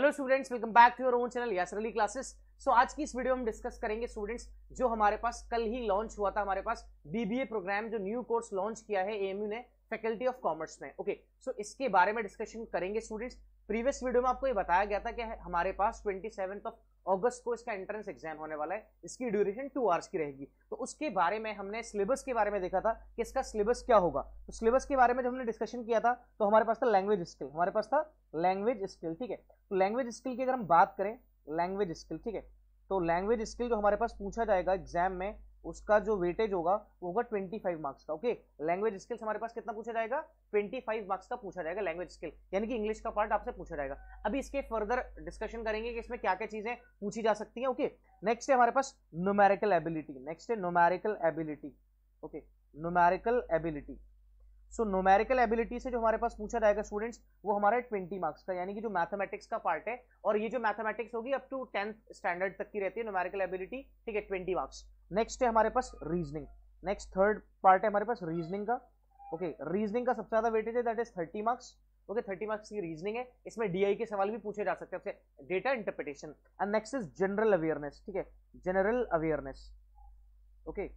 Hello students, welcome back to your own channel Yasir Ali classes. So आज की इस video में डिस्कस करेंगे स्टूडेंट्स जो हमारे पास कल ही लॉन्च हुआ था, हमारे पास बीबीए प्रोग्राम जो न्यू कोर्स लॉन्च किया है एएमयू ने फैकल्टी ऑफ कॉमर्स में। ओके, सो इसके बारे में डिस्कशन करेंगे स्टूडेंट्स। प्रीवियस वीडियो में आपको ये बताया गया था कि हमारे पास 27 अगस्त को इसका एंट्रेंस एग्जाम होने वाला है, इसकी ड्यूरेशन 2 आवर्स की रहेगी। तो उसके बारे में हमने सिलेबस के बारे में देखा था कि इसका सिलेबस क्या होगा। तो सिलेबस के बारे में जब हमने डिस्कशन किया था तो हमारे पास था लैंग्वेज स्किल, हमारे पास था लैंग्वेज स्किल, ठीक है। तो लैंग्वेज स्किल की अगर हम बात करें, लैंग्वेज स्किल, ठीक है, तो लैंग्वेज स्किल जो हमारे पास पूछा जाएगा एग्जाम में, उसका जो वेटेज होगा वो होगा 25 मार्क्स का। ओके, लैंग्वेज स्किल्स हमारे पास कितना पूछा जाएगा, 25 मार्क्स का पूछा जाएगा लैंग्वेज स्किल, यानी कि इंग्लिश का पार्ट आपसे पूछा जाएगा। अभी इसके फर्दर डिस्कशन करेंगे कि इसमें क्या क्या चीजें पूछी जा सकती हैं। ओके, नेक्स्ट है हमारे पास न्यूमेरिकल एबिलिटी, नेक्स्ट है numerical ability. Okay, numerical ability. So numerical ability से जो हमारे पास पूछा जाएगा स्टूडेंट्स वो हमारा 20 मार्क्स का, यानी कि जो मैथमेटिक्स का पार्ट है, और ये जो मैथमेटिक्स होगी अप टू 10th स्टैंडर्ड तक की रहती है न्यूमेरिकल एबिलिटी, ठीक है, 20 मार्क्स। नेक्स्ट है हमारे पास रीजनिंग, नेक्स्ट थर्ड पार्ट है हमारे पास रीजनिंग का। ओके, रीजनिंग का सबसे ज्यादा वेटेज है, that is 30 marks. Okay, 30 marks की रीजनिंग है, इसमें डीआई के सवाल भी पूछे जा सकते हैं, data interpretation. And next is general awareness, ठीक है, जनरल अवेयरनेस। ओके,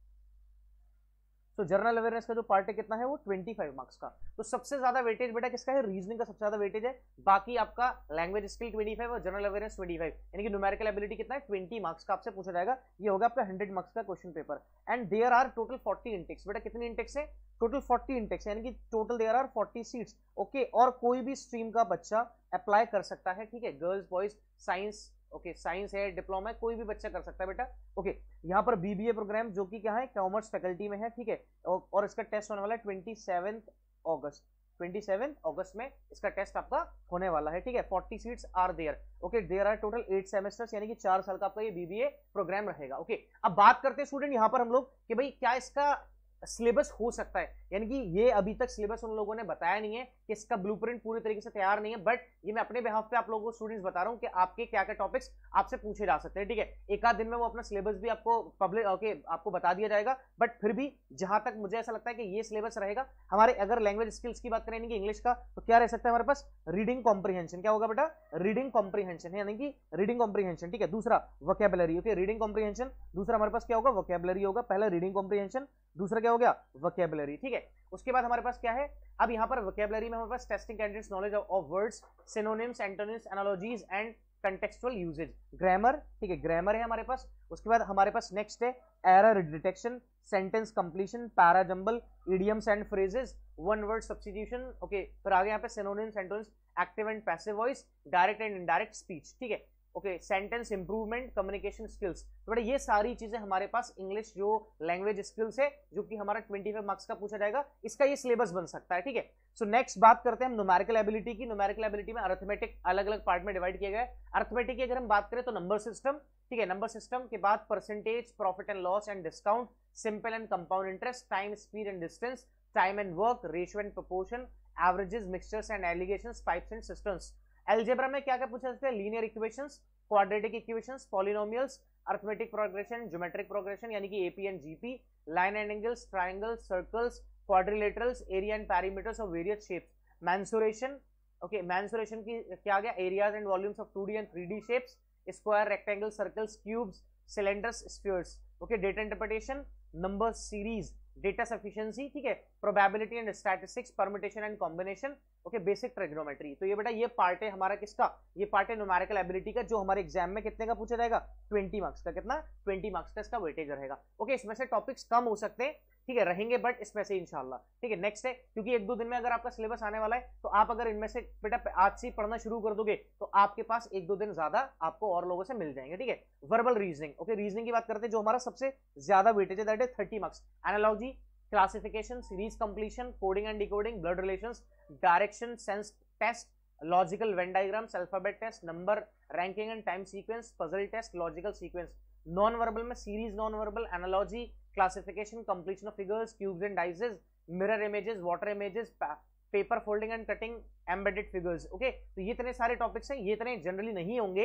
तो जनरल अवेयरनेस का जो पार्ट है कितना है वो 25 मार्क्स का। तो सबसे ज्यादा वेटेज बेटा किसका है, रीजनिंग का सबसे ज्यादा वेटेज है। बाकी आपका लैंग्वेज स्किल 25 और जनरल अवेयरनेस 25, यानी कि न्यूमेरिकल एबिलिटी कितना है 20 मार्क्स का आपसे पूछा जाएगा। ये होगा आपका 100 मार्क्स का question paper. And there are total 40 intakes. बेटा कितनी इंटेक्स है, टोटल 40 इंटेक्स, यानी कि total there are 40 seats. Okay, और कोई भी स्ट्रीम का बच्चा अप्लाई कर सकता है, ठीक है, girls boys science, okay, science है, डिप्लोमा है, कोई भी बच्चा कर सकता है बेटा। ओके, यहाँ पर बीबीए प्रोग्राम जो कि क्या है, कॉमर्स फैकल्टी में है, ठीक है, और इसका टेस्ट होने वाला है 27 अगस्त, 27 अगस्त में इसका टेस्ट आपका होने वाला है, ठीक है। 40 seats are there. Okay, there are total 8 semesters, यानी कि 4 साल का आपका ये बीबीए प्रोग्राम रहेगा। ओके, अब बात करते हैं स्टूडेंट यहाँ पर हम लोग कि भाई क्या इसका सिलेबस हो सकता है, यानी कि ये अभी तक सिलेबस उन लोगों ने बताया नहीं है कि इसका ब्लूप्रिंट पूरी तरीके से तैयार नहीं है, बट ये मैं अपने बिहाफ पे आप लोगों को स्टूडेंट्स बता रहा हूं कि आपके क्या क्या टॉपिक्स आपसे पूछे जा सकते हैं, ठीक है। एक आध दिन में वो अपना सिलेबस भी आपको पब्लिक आपको बता दिया जाएगा, बट फिर भी जहां तक मुझे ऐसा लगता है कि ये सिलेबस रहेगा हमारे। अगर लैंग्वेज स्किल्स की बात करें कि इंग्लिश का, तो क्या रह सकता है हमारे पास, रीडिंग कॉम्प्रीहेंशन। क्या होगा बेटा, रीडिंग कॉम्प्रीहेंशन, यानी कि रीडिंग कॉम्प्रीहेंशन, ठीक है। दूसरा वोकैबुलरी, ओके, रीडिंग कॉम्प्रीहेंशन। दूसरा हमारे पास क्या होगा, वोकैबुलरी होगा। पहला रीडिंग कॉम्प्रीहेंशन, दूसरा क्या हो गया, वोकैबुलरी, ठीक है। उसके बाद हमारे पास क्या है, अब यहाँ पर वोकैबुलरी में हमारे पास testing candidates knowledge of words, synonyms, antonyms, analogies and contextual usage, grammar, ठीक है, ग्रामर है हमारे पास। उसके बाद हमारे पास नेक्स्ट है error detection, sentence completion, parajumble, idioms and phrases, one word substitution. Okay, फिर आगे यहाँ पे synonyms, antonyms, active and passive voice, direct and indirect speech, ठीक है। Okay, sentence improvement, communication skills. तो बेटा ये सारी चीजें हमारे पास इंग्लिश जो लैंग्वेज स्किल्स है, जो कि हमारा 25 मार्क्स का पूछा जाएगा, इसका ये सिलेबस बन सकता है, ठीक है। सो नेक्स्ट बात करते हैं हम न्यूमेरिकल एबिलिटी की। न्यूमेरिकल एबिलिटी में अरिथमेटिक अलग अलग पार्ट में डिवाइड किया गया है। अरिथमेटिक की अगर हम बात करें तो नंबर सिस्टम, ठीक है, नंबर सिस्टम के बाद percentage, profit and loss and discount, simple and compound interest, time, speed and distance, time and work, ratio and proportion, averages, mixtures and alligations, pipes and systems. Algebra में क्या क्या पूछा जाता है, linear equations, quadratic equations, polynomials, arithmetic progression, geometric progression, यानी कि AP and GP, line and angles, triangles, circles, quadrilaterals, area and perimeters of various shapes, mensuration. Okay, mensuration की क्या आ गया, areas and volumes of 2D and 3D shapes, square, rectangle, circles, cubes, cylinders, spheres. Okay, data interpretation, number series, data sufficiency, ठीक है, probability and statistics, permutation and combination, okay, basic trigonometry. तो ये बेटा ये part है हमारा किसका, ये पार्ट है न्यूमेरिकल एबिलिटी का, जो हमारे एग्जाम में कितने का पूछा जाएगा, 20 मार्क्स का। कितना, 20 मार्क्स का इसका वेटेज रहेगा। ओके, इसमें से टॉपिक्स कम हो सकते हैं, ठीक है, रहेंगे, बट इसमें से इंशाल्लाह, ठीक है। नेक्स्ट है, क्योंकि 1-2 दिन में अगर आपका सिलेबस आने वाला है, तो आप अगर इनमें से बेटा आज से पढ़ना शुरू कर दोगे तो आपके पास 1-2 दिन ज्यादा आपको और लोगों से मिल जाएंगे, ठीक है। वर्बल रीजनिंग, ओके, रीजनिंग की बात करते हैं, जो हमारा सबसे ज्यादा वेटेज है, that is 30 marks. Analogy, classification, series completion, coding and decoding, blood relations, direction sense test, logical Venn diagrams, alphabet test, number ranking and time sequence, puzzle test, logical sequence. Non verbal में series, non verbal, analogy, classification, completion of figures, cubes and dices, mirror images, water images, paper folding and cutting, embedded figures. Okay, तो ये इतने सारे topics हैं, ये इतने generally नहीं होंगे,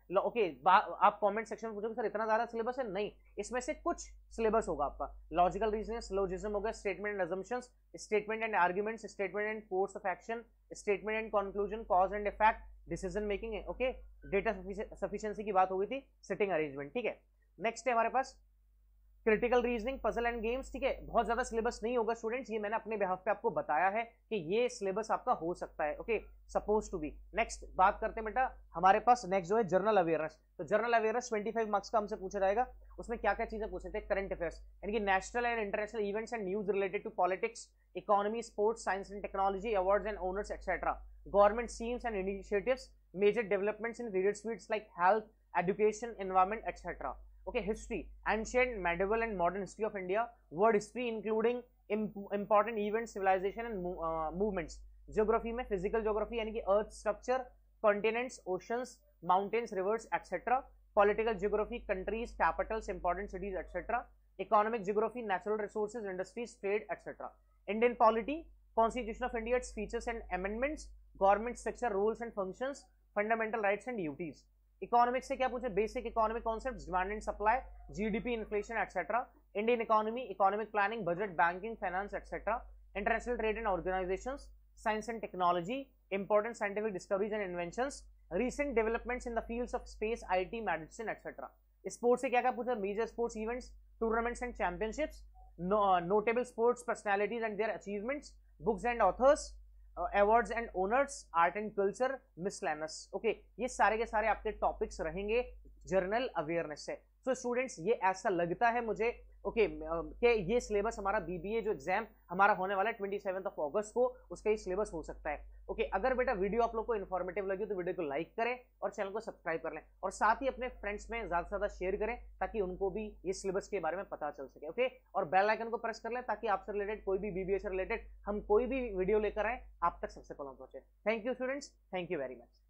ओके आप कमेंट सेक्शन में पूछोगे सर इतना ज्यादा सिलेबस है, नहीं, इसमें से कुछ सिलेबस होगा आपका। लॉजिकल रीजनिंग, सिलोजिज्म हो गया, statement and assumptions, statement and arguments, statement and course of action, statement and conclusion, cause and effect, decision making है, ओके, डेटा सफिशिएंसी की बात हो गई थी, सिटिंग अरेंजमेंट, ठीक है। नेक्स्ट है हमारे पास critical reasoning, puzzle and games, ठीक है। बहुत ज्यादा सिलेबस नहीं होगा स्टूडेंट्स, ये मैंने अपने बिहाफ पे आपको बताया है कि ये सिलेबस आपका हो सकता है, okay, suppose to be. Next बात करते हैं बेटा हमारे पास नेक्स्ट जो है जनरल अवेयरनेस। तो जनरल अवेयरनेस 25 मार्क्स का हमसे पूछा जाएगा। उसमें क्या क्या चीजें पूछ सकते हैं, करंट अफेयर्स यानी कि national and international events and news related to politics, economy, sports, science and technology, awards and honours etcetera, government schemes and initiatives, major developments in various fields like health, education, environment etcetera. Okay, history, ancient, medieval and modern history of India, world history including important events, civilization and movements. Geography में physical geography यानी कि earth structure, continents, oceans, mountains, rivers, etc. Political geography, countries, capitals, important cities, etc. Economic geography, natural resources, industries, trade, etc. Indian polity, Constitution of India, its features and amendments, government structure, rules and functions, fundamental rights and duties. Economics से क्या पूछे, basic economic concepts, demand and supply, GDP, inflation etcetera, Indian economy, economic planning, budget, banking, finance etcetera, international trade and organisations, science and technology, important scientific discoveries and inventions, recent developments in the fields of space, IT, medicine etcetera. Sports से क्या क्या पूछा, major sports events, tournaments and championships, notable sports personalities and their achievements, books and authors, awards and owners, art and culture, miscellaneous, okay, ये सारे के सारे आपके topics रहेंगे जनरल अवेयरनेस से। सो स्टूडेंट्स ये ऐसा लगता है मुझे ओके कि ये सिलेबस हमारा बीबीए जो एग्जाम हमारा होने वाला है 27 अगस्त को, उसका ये सिलेबस हो सकता है। ओके, अगर बेटा वीडियो आप लोग को इन्फॉर्मेटिव लगी तो वीडियो को लाइक करें और चैनल को सब्सक्राइब कर लें, और साथ ही अपने फ्रेंड्स में ज्यादा से ज्यादा शेयर करें ताकि उनको भी ये सिलेबस के बारे में पता चल सके। ओके, और बेल आइकन को प्रेस कर लें ताकि आपसे रिलेटेड कोई भी बीबीए से रिलेटेड हम कोई भी वीडियो लेकर आए आप तक सबसे पहले पहुंचे। Thank you students, thank you very much.